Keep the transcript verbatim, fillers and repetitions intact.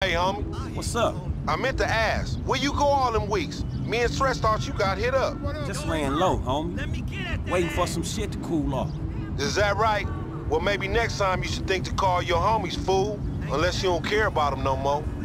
Hey, homie. What's up? I meant to ask, where you go all them weeks? Me and Stretch thought you got hit up. Just laying low, homie. Waiting for some shit to cool off. Is that right? Well, maybe next time you should think to call your homies, fool. Unless you don't care about them no more.